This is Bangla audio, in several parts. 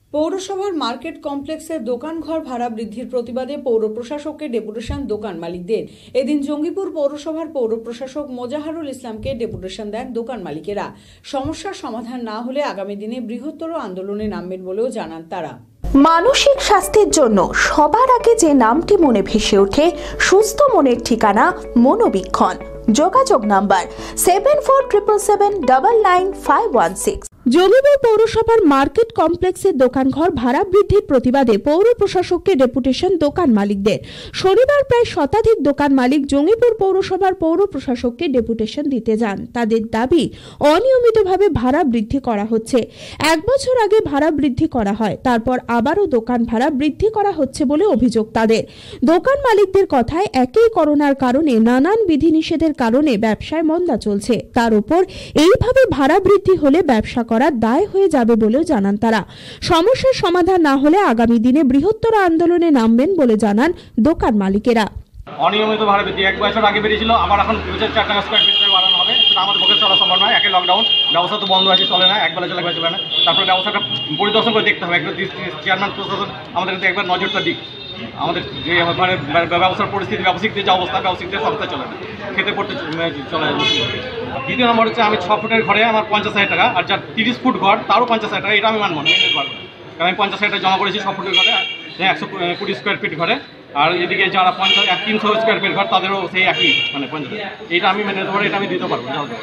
পৌরসভার মার্কেট কমপ্লেক্সের দোকানঘর ভাড়া বৃদ্ধির প্রতিবাদে পৌর প্রশাসককে ডেপুটেশন দোকান মালিকদের। এদিন জঙ্গিপুর পৌরসভার পৌর প্রশাসক মোজাহারুল ইসলামকে ডেপুটেশন দেন দোকান মালিকেরা। সমস্যার সমাধান না হলে আগামী দিনে বৃহত্তর আন্দোলনে নামবেন বলেও জানান তারা। মানসিক স্বাস্থ্যের জন্য সবার আগে যে নামটি মনে ভেসে ওঠে, সুস্থ মনের ঠিকানা মনোবীক্ষণ। যোগাযোগ নাম্বার 7477799516। জঙ্গিপুর পৌরসভার মার্কেট কমপ্লেক্সের দোকানঘর ভাড়া বৃদ্ধির প্রতিবাদে পৌর প্রশাসককে ডেপুটেশন দোকান মালিকদের। শনিবার প্রায় শতাধিক দোকান মালিক জঙ্গিপুর পৌরসভার পৌর প্রশাসককে ডেপুটেশন দিতে যান। তাদের দাবি, অনিয়মিতভাবে ভাড়া বৃদ্ধি করা হচ্ছে। 1 বছর আগে ভাড়া বৃদ্ধি করা হয়, তারপর আবারও দোকান ভাড়া বৃদ্ধি করা হচ্ছে বলে অভিযোগ তাদের। দোকান মালিকদের কথায় একই করোনার কারণে নানান বিধিনিষেধের কারণে ব্যবসায় মন্দা চলছে, তার উপর এইভাবে ভাড়া বৃদ্ধি হলে ব্যবসা করার দায় হয়ে যাবে বলেও জানান তারা। সমস্যার সমাধান না হলে আগামী দিনে বৃহত্তর আন্দোলনে নামবেন বলে জানান দোকান মালিকেরা। অনিয়মিত ভাড়া বৃদ্ধি 1 বছর আগে বেরিয়েছিল, আবার এখন 2004 টাকা স্কয়ার ফিট বাড়ানো হবে। সেটা আমাদের পক্ষে চলা সম্ভব নয়। একে লকডাউন, ব্যবসা তো বন্ধ আছে, চলে না, একবেলা চলে চলে না। তারপরে ব্যবসাটা পরিদর্শন করে দেখতে হবে। একবার চেয়ারম্যান প্রশাসন আমাদের একবার নজরটা দিক। আমাদের যে ব্যবসার পরিস্থিতি, ব্যবসায়িকদের যে অবস্থা, ব্যবসায়িকদের সংস্থা চলে না, খেতে পড়তে চলে যায়। দ্বিতীয় নম্বর হচ্ছে, আমি 6 ফুটের ঘরে আমার 50,000 টাকা, আর যার 30 ফুট ঘর তারও 50,000 টাকা। এটা আমি মানব না, মেনে পারবো। কারণ আমি 50,000 টাকা জমা করেছি 6 ফুটের ঘরে, 120 স্কোয়ার ফিট ঘরে। আর এদিকে যারা 300 স্কোয়ার ফিট ঘর তাদেরও সেই একই, মানে 50। এইটা আমি মেনে নিতে পারবো, এটা আমি দিতে পারবো।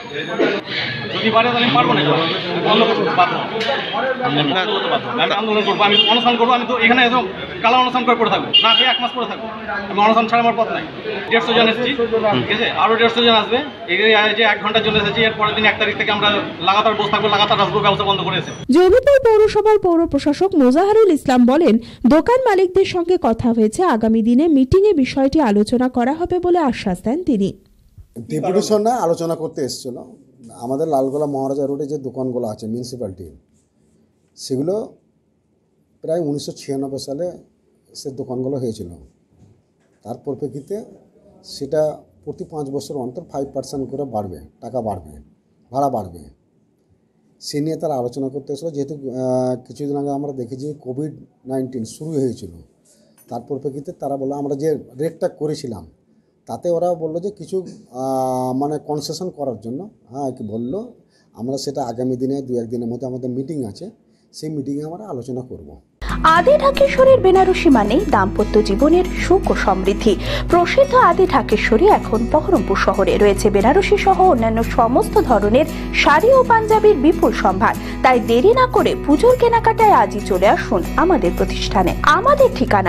যদি পারে তাহলে আমি পারবো না, বন্ধ করতে পারবো, আমি আন্দোলন করবো, আমি অনশন করবো। আমি তো এখানে একদম কালা অনশন করে পড়ে থাকবো, না খেয়ে 1 মাস পড়ে থাকবো। আমি অনশন ছাড়া আমার পথ নাই। 150 জন এসেছি, ঠিক আছে, আরও 150 জন আসবে। এই যে 1 ঘন্টার জন্য এসেছি, এর পরের দিন 1 তারিখ থেকে আমরা লাগাতার বসে থাকবো, লাগাতার আসবো, ব্যবসা বন্ধ করেছে। জঙ্গিপুর পৌরসভার পৌর প্রশাসক মোজাহারুল ইসলাম বলেন, দোকান মালিকদের সঙ্গে কথা হয়েছে, আগামী দিনে মিটিংয়ে বিষয়টি আলোচনা করা হবে বলে আশ্বাস দেন তিনি। ডেপুটেশন না, আলোচনা করতে এসেছিল। আমাদের লালগোলা মহারাজা রোডে যে দোকানগুলো আছে মিউনিসিপ্যালিটি, সেগুলো প্রায় 1996 সালে সে দোকানগুলো হয়েছিল। তার পরিপ্রেক্ষিতে সেটা প্রতি 5 বছর অন্তর 5% করে বাড়বে, টাকা বাড়বে, ভাড়া বাড়বে। সে নিয়ে তারা আলোচনা করতে এসেছিল। যেহেতু কিছুদিন আগে আমরা দেখেছি কোভিড-19 শুরু হয়েছিল, তার পরিপ্রেক্ষিতে তারা বললো আমরা যে রেটটা করেছিলাম তাতে ওরা বললো যে কিছু মানে কনসেশন করার জন্য কি বললো, আমরা সেটা আগামী দিনে 2-1 দিনের মধ্যে আমাদের মিটিং আছে, সেই মিটিংয়ে আমরা আলোচনা করব। আদি ঢাকেশ্বরীর বেনারসি মানেই দাম্পত্য জীবনের সুখ ও সমৃদ্ধি। প্রসিদ্ধ আদি ঢাকেশ্বরী এখন বহরমপুর শহরে রয়েছে বেনারসি সহ অন্যান্য সমস্ত ধরনের শাড়ি ও পাঞ্জাবির বিপুল সম্ভার। তাই দেরি না করে পুজোর কেনাকাটায় আজই চলে আসুন আমাদের প্রতিষ্ঠানে। আমাদের ঠিকানা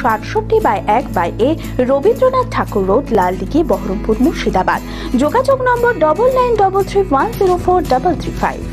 168/1/A রবীন্দ্রনাথ ঠাকুর রোড, লালদিঘি, বহরমপুর, মুর্শিদাবাদ। যোগাযোগ নম্বর 9933104335।